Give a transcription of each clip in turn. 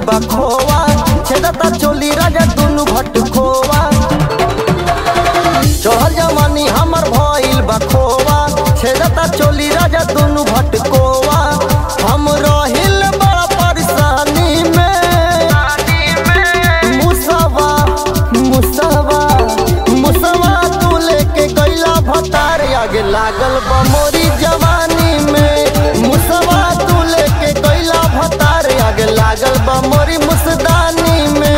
बा खोवा छेदता चोली राजा दुनु भट खोवा चढ़ल जवानी हमर भइल बा खोवा छेदता चोली राजा दुनु भट कोवा हम रहिल बड़ा परेशानी में मुसवा मुसवा मुसवा तू लेके गइला भतार आगे लागल बा मोरी जवानी में मुसवा तू लेके गइला भतार आगे लागल बा मोरी मुसदानी में।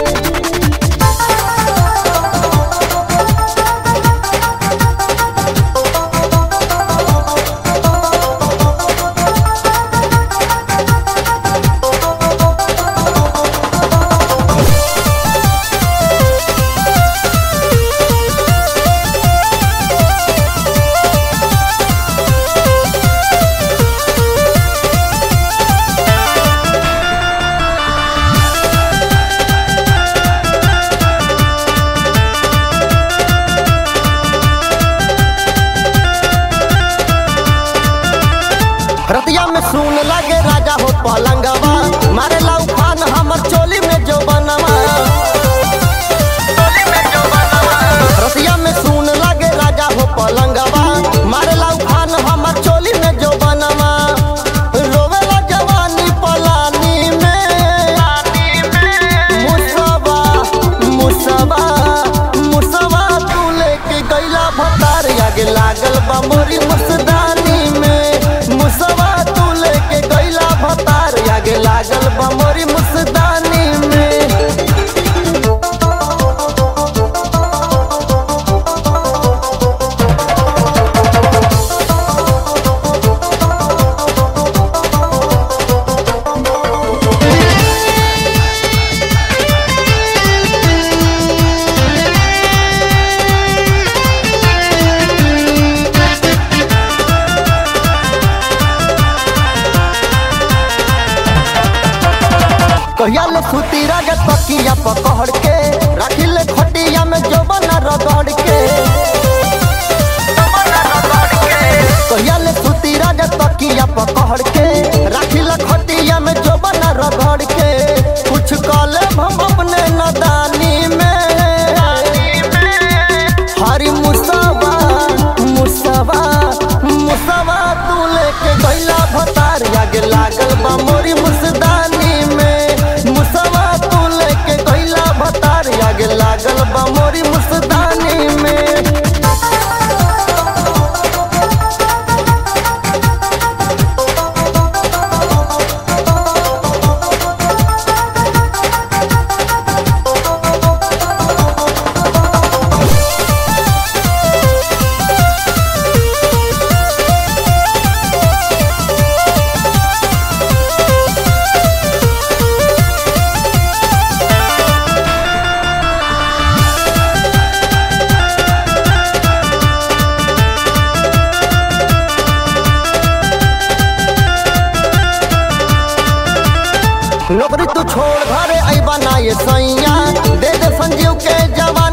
रतिया में सुन लगे राजा हो पलंगवा मारे ला उफान हमर चोली में जो बनवा रतिया में सुन लगे राजा हो पलंगवा मारे ला उफान हमर चोली में जो बनवा रोवेला जवानी पलानी में मुसवा मुसवा मुसवा तू लेके गइला भतार आगे लागल बा मोरी मुसदानी में मुसवा तू लेके गइला भतार आगे लागल बा मोरी मुसदानी में। कहिया ले सुती राजा तकिया पकड़ के रखिले खटिया में जौबना रगड़ के कहिया ले सुती राजा तकिया पकड़ के रखिले खटिया में जौबना रगड़ के कुछ काले हम अपने नदानी में हरी मुसवा मुसवा मुसवा तू लेके गइला भतार आगे लागल बा मोरी मुसदानी में मुसवा तू लेके गइला भतार आगे लागल बा मोरी मुसदानी में। नौकरी तू छोड़ घरे अइबा ना ये सैया दे दे संजीव के जवान